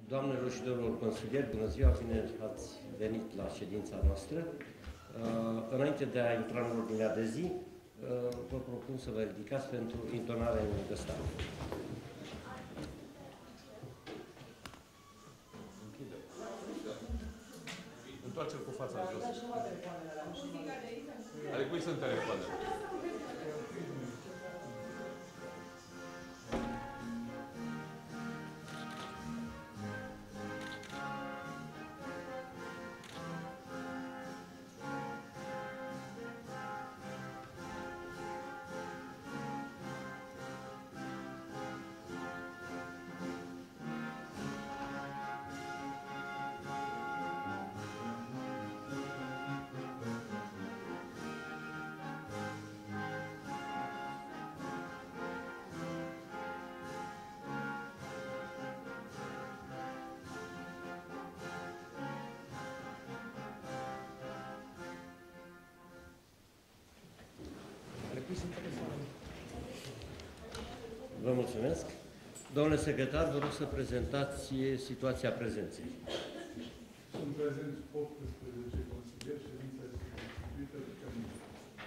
Doamnelor și domnilor consilieri, bună ziua, bine ați venit la ședința noastră. Înainte de a intra în ordinea de zi, vă propun să vă ridicați pentru intonarea în stat. Întoarce-l cu fața jos. Ale cui sunt telefoanele? Vă mulțumesc. Domnule secretar, vă rog să prezentați situația prezenței. Sunt prezenți 18 consilieri, ședința este constituită de termină.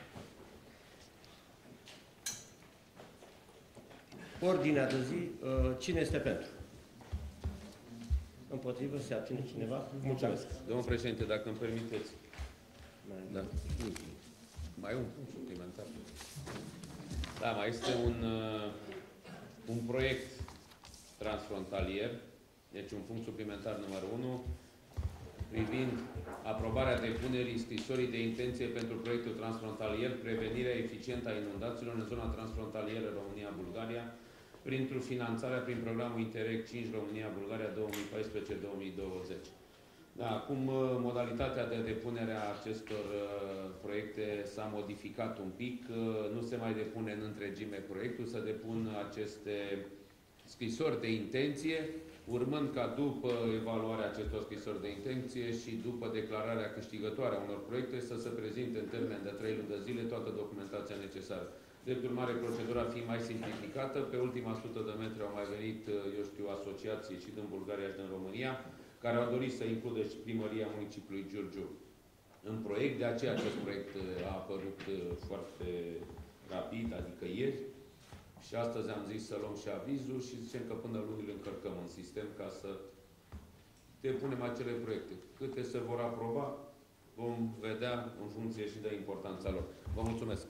Ordinea de zi, cine este pentru? Împotrivă, se abține cineva? Mulțumesc. Domnul președinte, dacă îmi permiteți. Da. Mai un punct suplimentar. Da, mai este un proiect transfrontalier, deci un punct suplimentar numărul 1, privind aprobarea depunerii scrisorii de intenție pentru proiectul transfrontalier, prevenirea eficientă a inundațiilor în zona transfrontalieră România-Bulgaria, printr-o finanțare prin programul Interreg 5 România-Bulgaria 2014-2020. Da, acum modalitatea de depunere a acestor proiecte s-a modificat un pic. Nu se mai depune în întregime proiectul, se depun aceste scrisori de intenție, urmând ca după evaluarea acestor scrisori de intenție și după declararea câștigătoare a unor proiecte să se prezinte în termen de 3 luni de zile toată documentația necesară. Drept urmare, procedura fiind mai simplificată, pe ultima 100 de metri au mai venit, eu știu, asociații și din Bulgaria și din România, care au dorit să includă și primăria municipiului Giurgiu în proiect. De aceea acest proiect a apărut foarte rapid, adică ieri. Și astăzi am zis să luăm și avizul și zicem că până luni îl încărcăm în sistem ca să depunem acele proiecte. Câte se vor aproba, vom vedea în funcție și de importanța lor. Vă mulțumesc.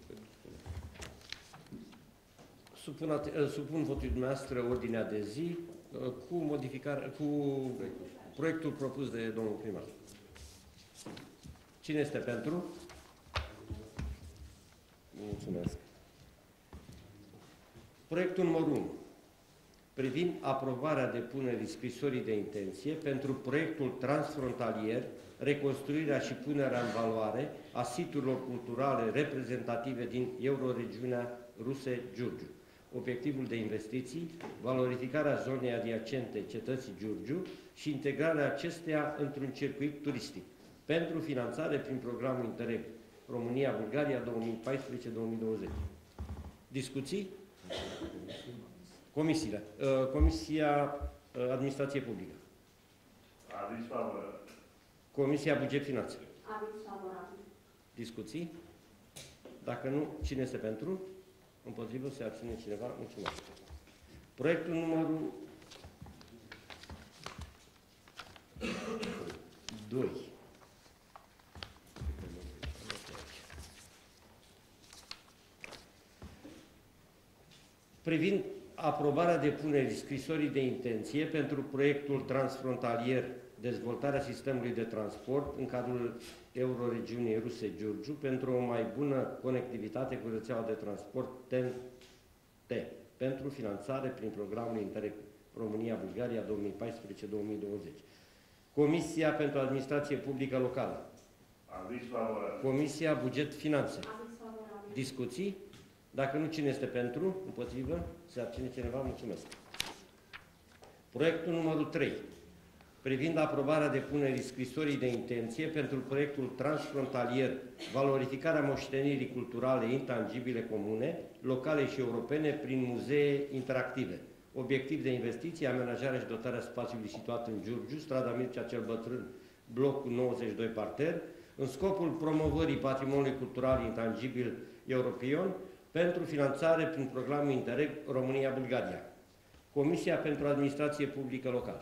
Supun votul dumneavoastră ordinea de zi cu modificare, cu proiectul propus de domnul primar. Cine este pentru? Mulțumesc. Proiectul numărul 1. Privind aprobarea depunerii scrisorii de intenție pentru proiectul transfrontalier, reconstruirea și punerea în valoare a siturilor culturale reprezentative din euroregiunea Ruse-Giurgiu. Obiectivul de investiții, valorificarea zonei adiacente cetății Giurgiu și integrarea acesteia într-un circuit turistic, pentru finanțare prin programul Interreg România-Bulgaria 2014-2020. Discuții? Comisiile. Comisia Administrație Publică. Aviz favorabil. Comisia Buget Finanțe. Aviz favorabil. Discuții? Dacă nu, cine este pentru? Împotrivă, se abține cineva? Mulțumesc. Proiectul numărul 2. Privind aprobarea depunerii scrisorii de intenție pentru proiectul transfrontalier dezvoltarea sistemului de transport în cadrul euroregiunii Ruse-Giurgiu pentru o mai bună conectivitate cu rețeaua de transport TEN-T pentru finanțare prin programul Interreg România-Bulgaria 2014-2020. Comisia pentru Administrație Publică Locală. Aviz favorabil. Comisia Buget Finanțe. Aviz favorabil. Discuții? Dacă nu, cine este pentru? Împotrivă? Se abține cineva? Mulțumesc. Proiectul numărul 3. Privind aprobarea depunerii scrisorii de intenție pentru proiectul transfrontalier valorificarea moștenirii culturale intangibile comune, locale și europene prin muzee interactive. obiectiv de investiție, amenajarea și dotarea spațiului situat în Giurgiu, strada Mircea cel Bătrân, blocul 92 parter, în scopul promovării patrimoniului cultural intangibil european pentru finanțare prin programul Interreg România-Bulgaria. Comisia pentru Administrație Publică Locală.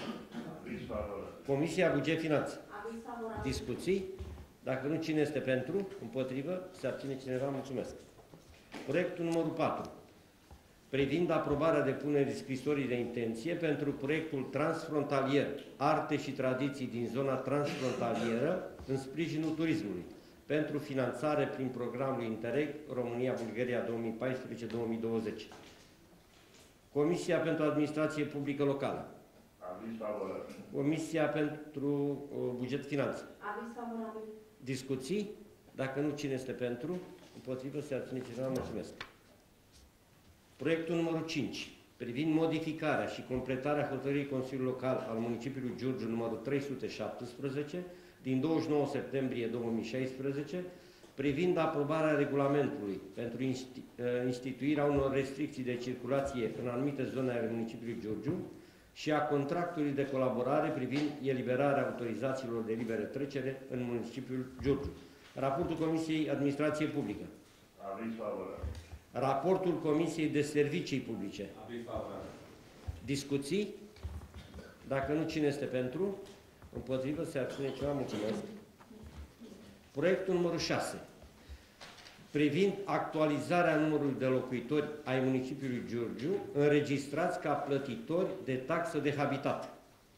Comisia Buget Finanțe. Aviz favorabil. Discuții? Dacă nu, cine este pentru? Împotrivă? Se abține cineva? Mulțumesc. Proiectul numărul 4. Privind aprobarea depunerii scrisorii de intenție pentru proiectul transfrontalier Arte și Tradiții din zona transfrontalieră în sprijinul turismului, pentru finanțare prin programul Interreg România-Bulgaria 2014-2020. Comisia pentru Administrație Publică Locală. Aviz favorabil. Comisia pentru Buget Finanțe. Aviz favorabil. Discuții? Dacă nu, cine este pentru? Împotrivă, se abține cineva? Mulțumesc. Proiectul numărul 5. Privind modificarea și completarea hotărârii Consiliului Local al municipiului Giurgiu numărul 317 din 29 septembrie 2016, privind aprobarea regulamentului pentru instituirea unor restricții de circulație în anumite zone ale municipiului Giurgiu și a contractului de colaborare privind eliberarea autorizațiilor de liberă trecere în municipiul Giurgiu. Raportul Comisiei Administrație Publică. Aviz favorabil. Raportul Comisiei de Servicii Publice. Aviz favorabil. Discuții? Dacă nu, cine este pentru? Împotrivă, se abține ceva? Mulțumesc. Proiectul numărul 6. Privind actualizarea numărului de locuitori ai municipiului Giurgiu înregistrați ca plătitori de taxă de habitat.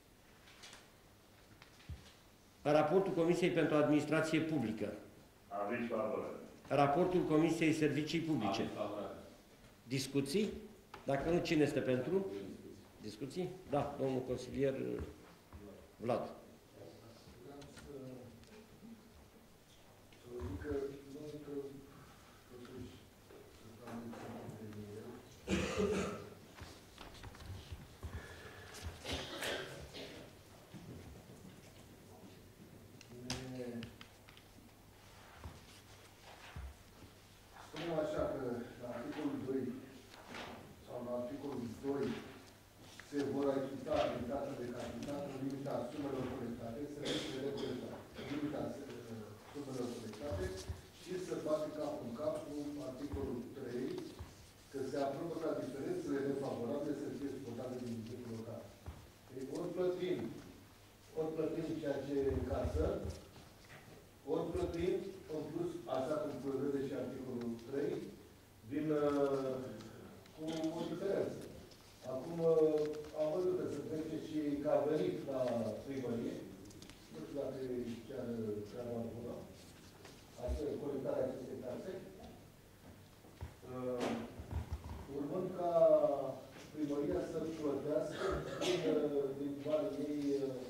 Raportul Comisiei pentru Administrație Publică. Aviz favorabil. Raportul Comisiei Servicii Publice. Aviz favorabil. Discuții? Dacă nu, cine este pentru? Discuții? Da, domnul consilier Vlad. Spunem așa că la articolul 2 sau la articolul 2 se vor achita limitația de capital în limita sumelor colectate, serviciile de colectate, în limita sumelor colectate și să bate cap în cap cu articolul 3 că se aprobă ca diferențele nefavorabile să fie suportate din bugetul local. Deci, ori plătim ceea ce încasăm, ori plătim în plus, așa cum prevede și articolul 3, cu o diferență. Acum am văzut că se trece și că a venit la primărie, nu știu dacă e chiar treaba bună, colectarea acestei taxe, urmând ca primăria să plătească din banii ei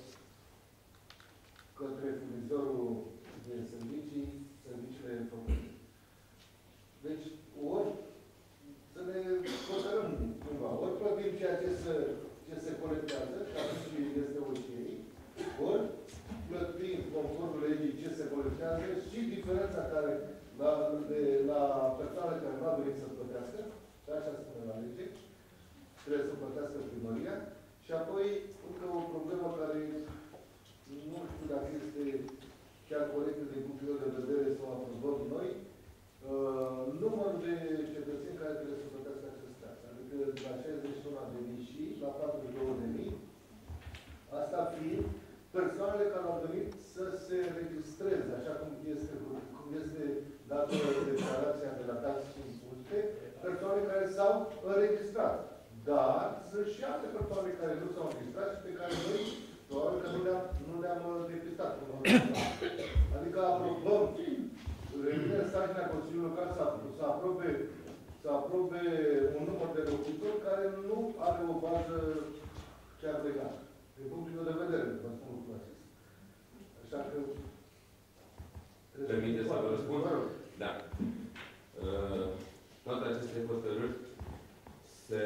către furnizorul de serviciile făcute. Deci, ori să ne hotărâm cumva, ori plătim ceea ce se colectează, și atunci este ok, ori plătim conform legii ce se colectează și diferența care la persoane care nu a venit să plătească, și așa spune la lege, trebuie să plătească primăria, și apoi încă o problemă care nu știu dacă este chiar corectă din punctul meu de vedere să o aprobăm noi, numărul de cetățeni care trebuie să plătească acest tax. Adică de la 61.000 și la 42.000, asta fiind persoanele care au venit să se registreze, așa cum este dată declarația de la taxe și impozite, persoane care s-au înregistrat. Dar sunt și alte persoane care nu s-au înregistrat și pe care noi probabil că nu le-am depistat. Adică aprobăm, revine în sarcina Consiliului Local să aprobe un număr de locuitori care nu are o bază chiar legală. Din punctul meu de vedere, vă spun lucrul acesta. Așa că... Permite să vă răspund? Da. Toate aceste hotărâri se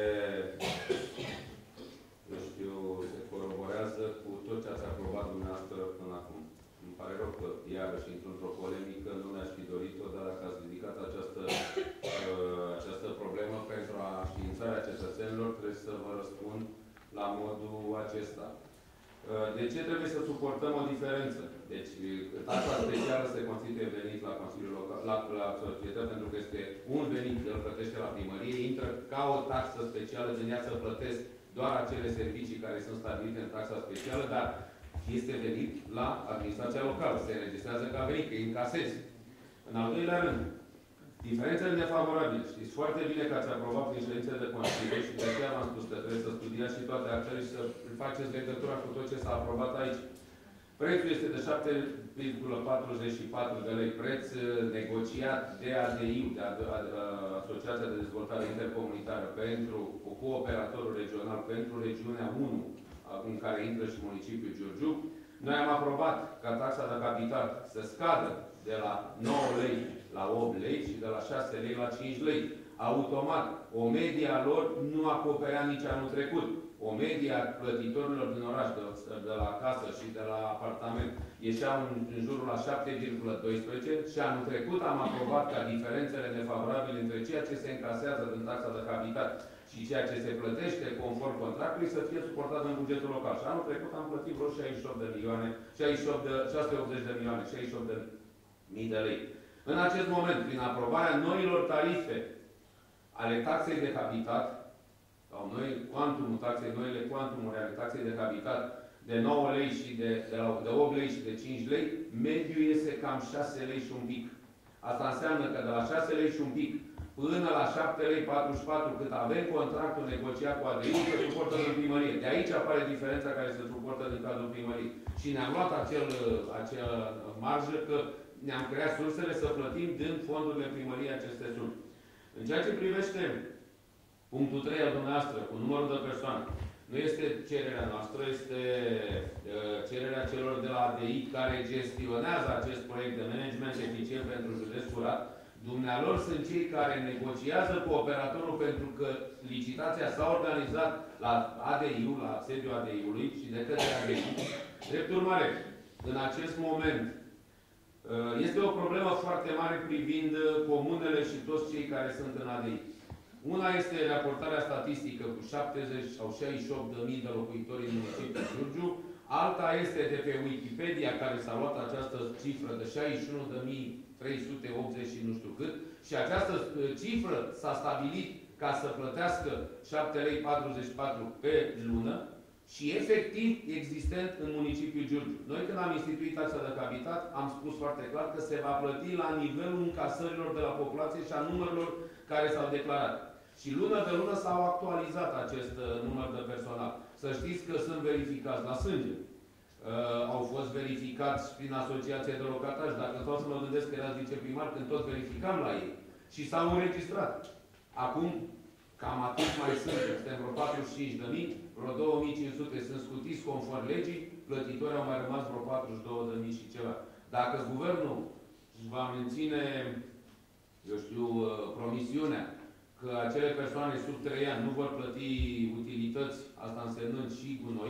coroborează cu tot ce ați aprobat dumneavoastră până acum. Îmi pare rău că, iarăși, intru într-o polemică, nu mi-aș fi dorit-o, dar dacă ați ridicat această problemă pentru a științarea cetățenilor, trebuie să vă răspund la modul acesta. De ce trebuie să suportăm o diferență? Deci, taxa specială se constituie venit la Consiliul Local, la societate, pentru că este un venit, îl plătește la primărie, intră ca o taxă specială, din ea să plătesc doar acele servicii care sunt stabilite în taxa specială, dar este venit la administrația locală, se înregistrează ca venit, că îi încasezi. În al doilea rând, diferențele nefavorabile. Știți foarte bine că ați aprobat prin ședințele de Consiliu și de aceea v-am spus că trebuie să studiați și toate actele și să faceți legătura cu tot ce s-a aprobat aici. Prețul este de 7,44 de lei, preț negociat de ADI, de Asociația de Dezvoltare Intercomunitară, cu operatorul regional pentru regiunea 1, în care intră și municipiul Giurgiu. Noi am aprobat ca taxa de capital să scadă de la 9 lei la 8 lei și de la 6 lei la 5 lei. Automat, o medie a lor nu acoperea nici anul trecut. O medie a plătitorilor din oraș, de la casă și de la apartament, ieșea în jurul la 7,12 și anul trecut am aprobat ca diferențele nefavorabile între ceea ce se încasează din taxa de capital și ceea ce se plătește conform contractului să fie suportat în bugetul local. Și anul trecut am plătit vreo 68 de milioane, 680 de milioane, 68 de mii de lei. În acest moment, prin aprobarea noilor tarife ale taxei de habitat, sau noi, cuantumul taxei, noile cuantumuri ale taxei de habitat, de 9 lei și de 8 lei și de 5 lei, mediul este cam 6 lei și un pic. Asta înseamnă că de la 6 lei și un pic până la 7 lei 44, cât avem contractul negociat cu ADI, se suportă în primărie. De aici apare diferența care se suportă din cadrul primăriei. Și ne-am luat acea marjă că ne-am creat sursele să plătim din fondurile primăriei aceste sume. În ceea ce privește punctul 3 al dumneavoastră, cu numărul de persoane, nu este cererea noastră, este cererea celor de la ADI care gestionează acest proiect de management eficient pentru județ curat. Dumnealor sunt cei care negociază cu operatorul pentru că licitația s-a organizat la ADI-ul, la sediul ADI-ului și de către ADI. Drept urmare, în acest moment, este o problemă foarte mare privind comunele și toți cei care sunt în ADI. Una este raportarea statistică cu 70 sau 68.000 de locuitori în municipiul Giurgiu, alta este de pe Wikipedia, care s-a luat această cifră de 61.380 și nu știu cât, și această cifră s-a stabilit ca să plătească 7,44 lei pe lună și efectiv existent în municipiul Giurgiu. Noi când am instituit taxa de habitat, am spus foarte clar că se va plăti la nivelul încasărilor de la populație și a numărilor care s-au declarat. Și lună de lună s-au actualizat acest număr de personal. Să știți că sunt verificați la sânge. Au fost verificați prin asociația de locatari. Dacă tot să mă gândesc că erați viceprimar, când tot verificam la ei. Și s-au înregistrat. Acum, cam atât mai sunt. Suntem vreo 45.000, vreo 2.500 sunt scutiți conform legii, plătitori au mai rămas vreo 42.000 și ceva. Dacă guvernul își va menține, eu știu, promisiunea că acele persoane sub 3 ani nu vor plăti utilități, asta însemnânnd și cu noi,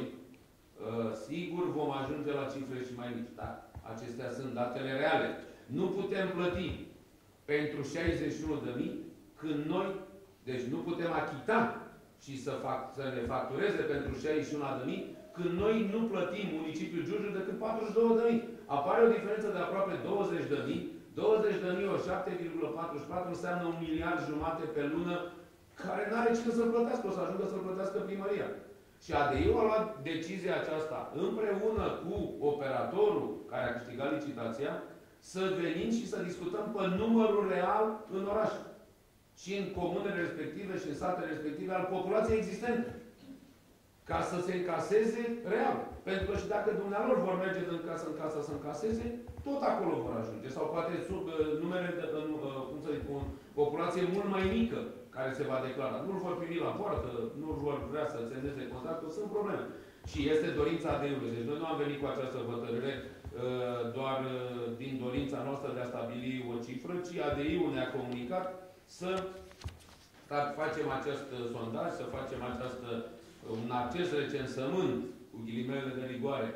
sigur vom ajunge la cifre și mai mici. Da? Acestea sunt datele reale. Nu putem plăti pentru 61.000 când noi, deci nu putem achita și să ne factureze pentru 61.000 când noi nu plătim municipiul Giurgiu decât 42.000. Apare o diferență de aproape 20.000. 20.000 ori 7,44 înseamnă 1,5 miliarde pe lună, care nu are ce să plătească, o să ajungă să plătească primăria. Și ADI-ul a luat decizia aceasta împreună cu operatorul care a câștigat licitația, să venim și să discutăm pe numărul real în oraș. Și în comunele respective și în satele respective al populației existente. Ca să se încaseze real. Pentru că și dacă dumnealor vor merge din casă în casă să încaseze, tot acolo vor ajunge. Sau poate sub numere de, cum să zic, o populație mult mai mică care se va declara. Nu-l vor primi la poartă, nu-l vor vrea să semneze contractul, sunt probleme. Și este dorința ADI-ului. Deci noi nu am venit cu această hotărâre doar din dorința noastră de a stabili o cifră, ci ADI-ul ne-a comunicat să facem acest sondaj, să facem un acces recensământ, cu ghilimele de rigoare,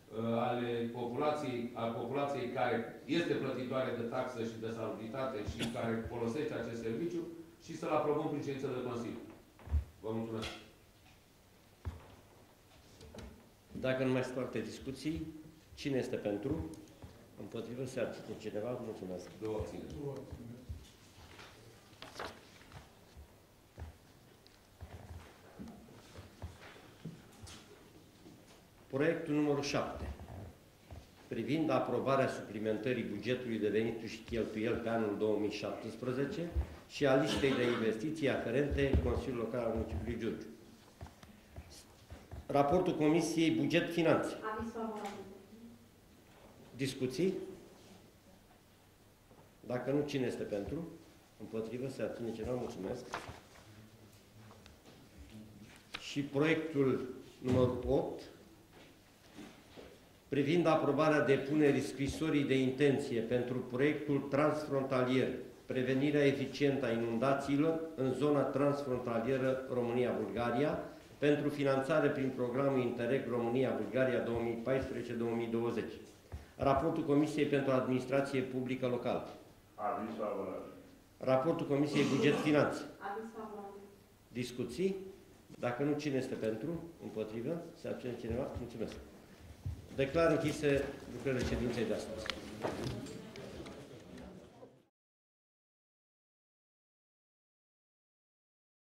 a populației care este plătitoare de taxă și de salubritate și care folosește acest serviciu și să-l aprobăm prin ședință de Consiliu. Vă mulțumesc. Dacă nu mai sunt alte discuții, cine este pentru? Împotrivă, se abține cineva? Mulțumesc. Două abțineri. Două abțineri. Proiectul numărul 7, privind aprobarea suplimentării bugetului de venituri și cheltuieli pe anul 2017 și a listei de investiții aferente Consiliul Local al Municipiului Giurgiu. Raportul Comisiei Buget-Finanțe. Aviz favorabil. Discuții? Dacă nu, cine este pentru? Împotrivă, se abține cineva? Mulțumesc. Și proiectul numărul 8, privind aprobarea depunerii scrisorii de intenție pentru proiectul transfrontalier Prevenirea eficientă a inundațiilor în zona transfrontalieră România-Bulgaria pentru finanțare prin programul Interreg România-Bulgaria 2014-2020. Raportul Comisiei pentru Administrație Publică Locală. Aviz favorabil. Raportul Comisiei Buget-Finanțe. Aviz favorabil. Discuții? Dacă nu, cine este pentru? Împotrivă? Se abține cineva? Mulțumesc. Declar închise lucrările ședinței de astăzi.